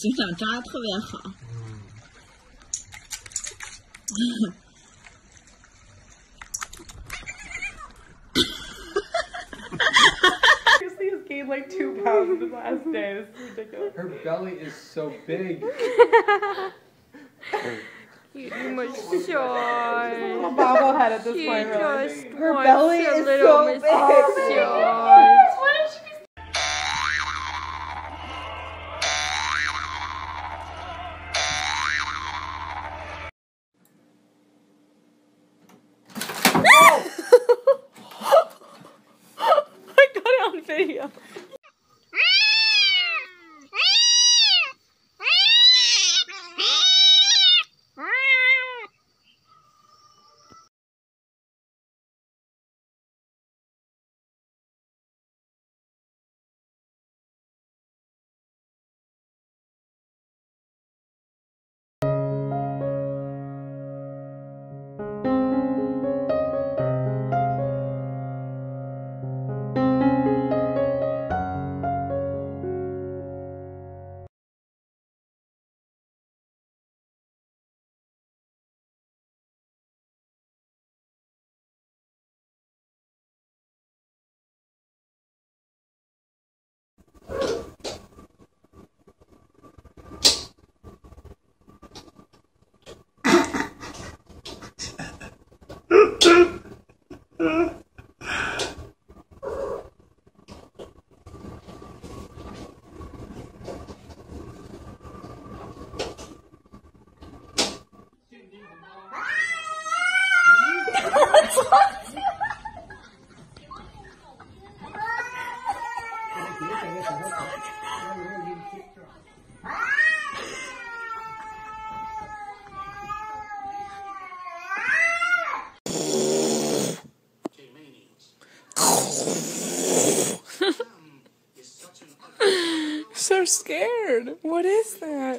警长抓的特别好。 Seriously has gained like 2 pounds in the last day. This is ridiculous. Her belly is so big. You must shy. She's a little bobblehead at this point, really. Her belly is so big. I got it on video. So scared. What is that?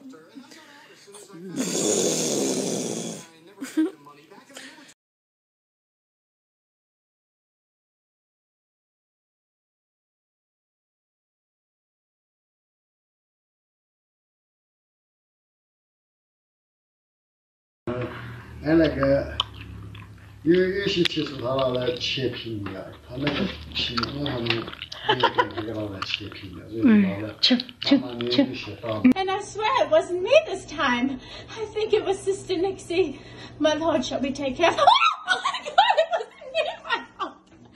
那个，有些技术它拿来切平的，它那个皮子上面没有这个拿来切平的，所以拿来慢慢的有些刀。 And I swear it wasn't me this time. I think it was Sister Nixie. My lord shall be taken care of. Oh my God! It wasn't me. My fault.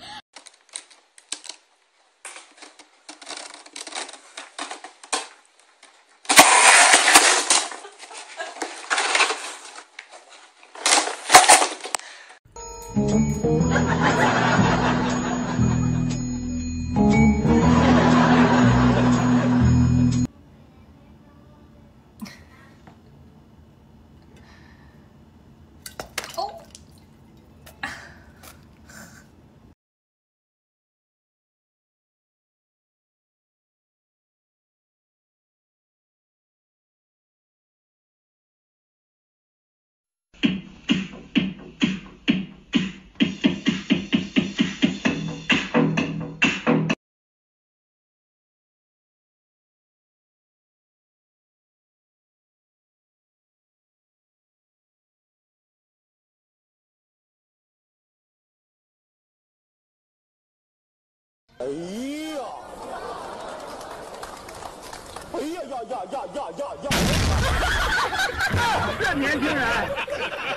Hey, 这年轻人。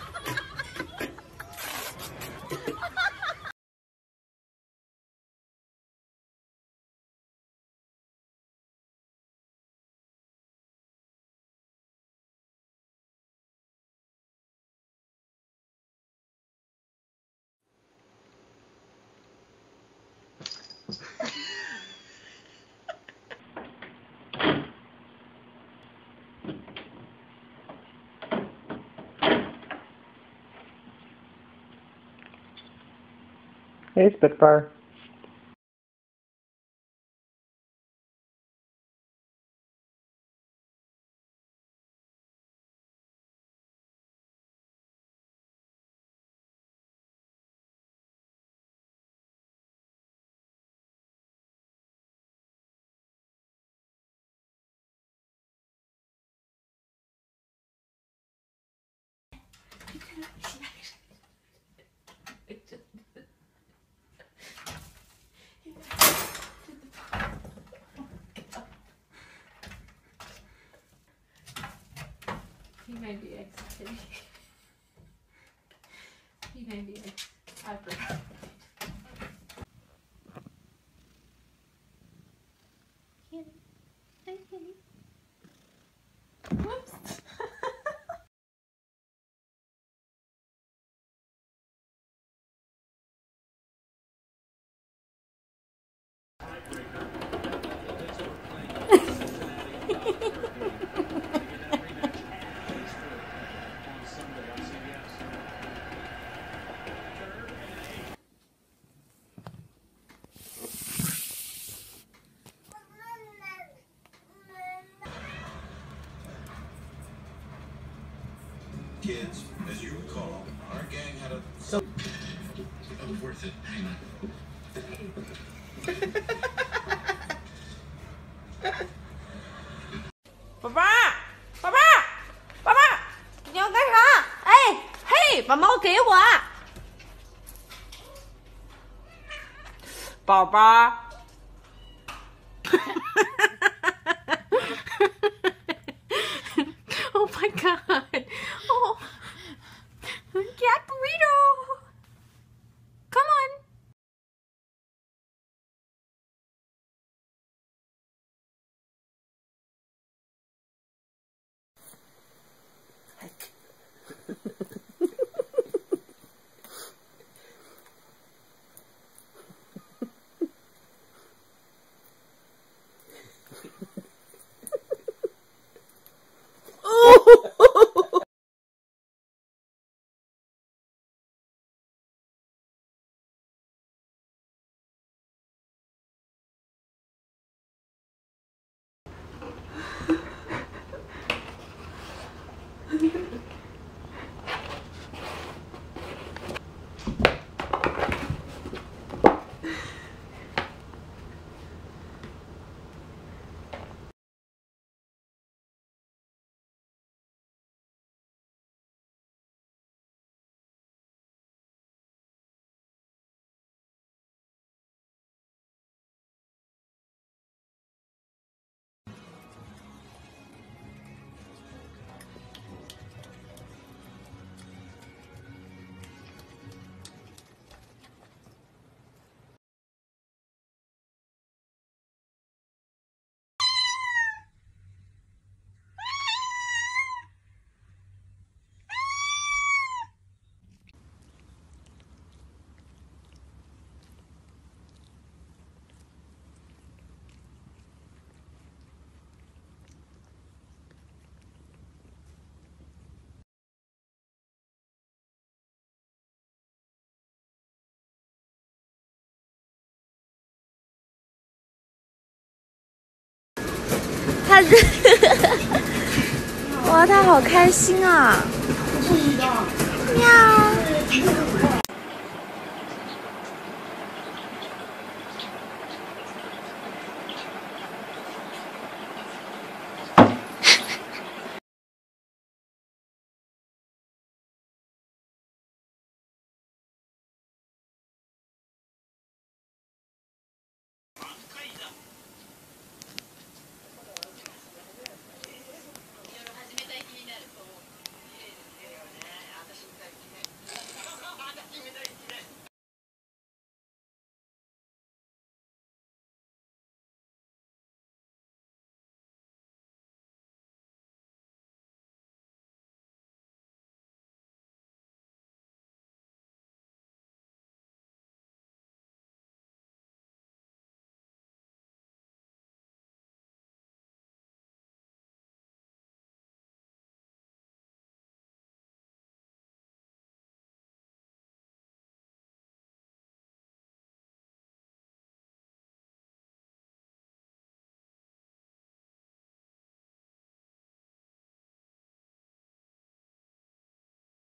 Hey, Spitfire. may be excited. He may be. I forgot. Kitty. Hi, kitty. Whoops. Kids, as you recall, our gang had a... Oh, worth it. Hang on. 爸爸，爸爸，爸爸，你要干啥？哎，嘿，把猫给我。宝宝。Oh my god. Oh. Cat burrito. Come on. Oh! 哇，他好开心啊！喵。